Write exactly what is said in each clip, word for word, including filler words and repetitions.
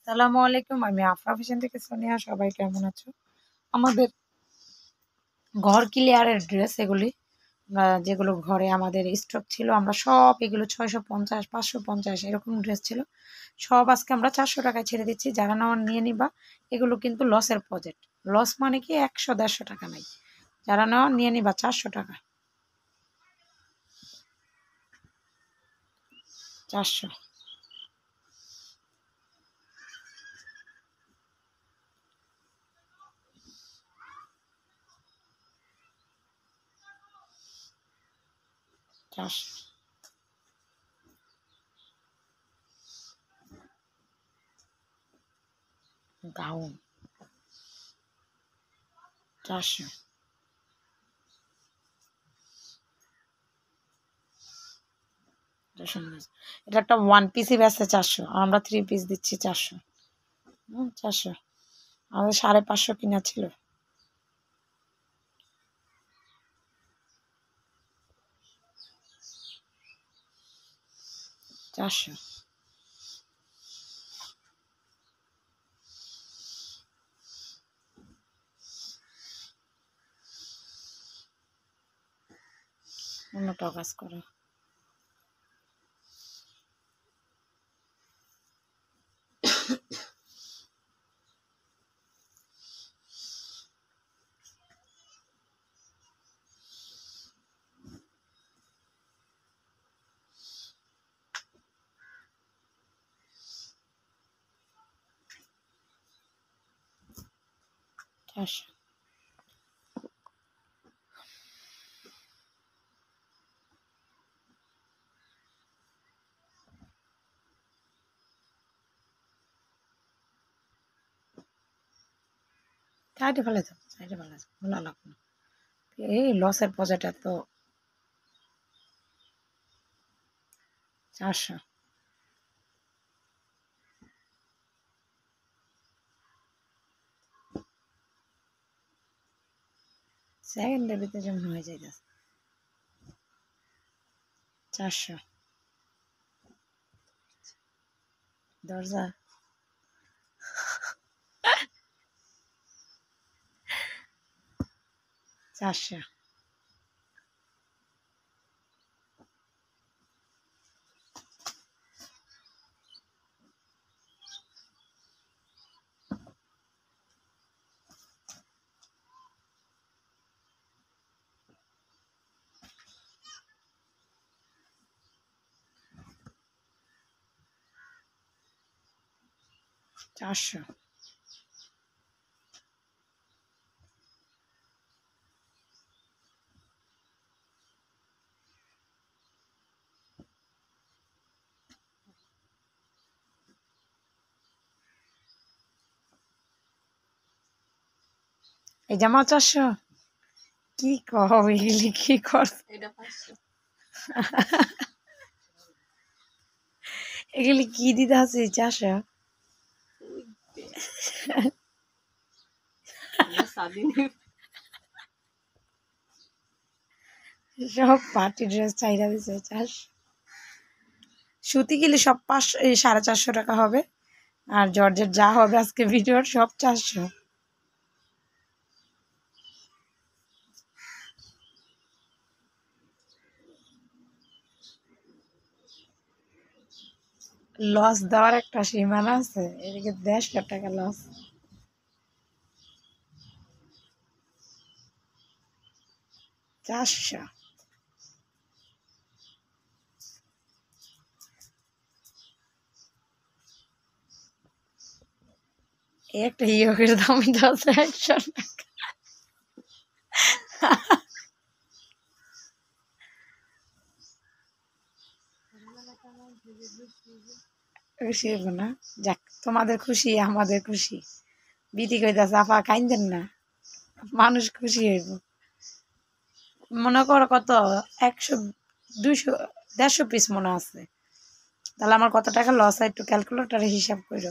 আসসালামু আলাইকুম। আমি আফরা ফ্যাশন থেকে সোনিয়া। সবাই কেমন আছো? আমাদের ঘর ক্লিয়ারের ড্রেস এগুলি আমরা যেগুলো ঘরে আমাদের স্টক ছিল আমরা সব এগুলো ছয়শো পঞ্চাশ পাঁচশো পঞ্চাশ এরকম ড্রেস ছিল সব আজকে আমরা চারশো টাকায় ছেড়ে দিচ্ছি। যারা নেওয়ার নিয়ে নিবা। এগুলো কিন্তু লসের প্রজেক্ট। লস মানে কি একশো দেড়শো টাকা নাই। যারা নেওয়ার নিয়ে নিবা চারশো টাকা চারশো চারশো গাউন চারশো এটা একটা ওয়ান পিসই বেচছে চারশো আর আমরা থ্রি পিস দিচ্ছি চারশো। হুম চারশো আমাদের সাড়ে পাঁচশো কিনা ছিল চারশো। অন্যটাও কাজ করো চারশো। সাইডে ফেলে দাও সাইডে ফেলে দাও ভালো লাগবে না। এই লসের প্রজেক্ট তো চারশো। সেকেন্ডের ভিতরে যেমন হয়ে যাইতেছে চারশো। দরজা চারশো। চারশো। এই জামা চারশো। কি কহ এগুলি কি কর এগুলি কি দিতে আছে চারশো। সব পার্টি ড্রেস চাহিদা দিচ্ছে চারশো। সুতি গেলে সব পাঁচশো এই সাড়ে চারশো টাকা হবে। আর জর্জের যা হবে আজকে ভিডিওর সব চারশো। লস দেওয়ার একটা সীমানা আছে। এদিকে দেড়শো টাকা লস। চারশো। একটা ইয়োগের দামই দশ একশো টাকা। খুশি হইব না? যাক তোমাদের খুশি আমাদের খুশি। বিধি কইতাছে আপা কাইন্দেন না, মানুষ খুশি হইব। মনে করো কত একশো দুইশো দেড়শো পিস মনে আছে, তাহলে আমার কত টাকা লস হয় একটু ক্যালকুলেটারে হিসাব করো।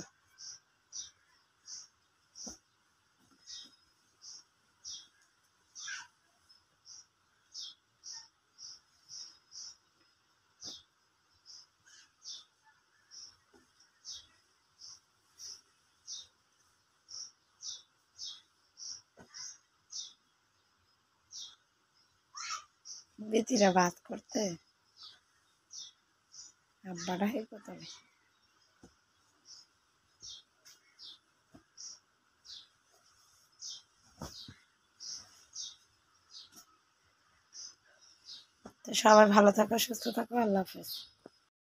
বেতিরা ভাত করতে আব্বাটা হে তবে তো সবাই ভালো থাকো, সুস্থ থাকো, আল্লাহ হাফেজ।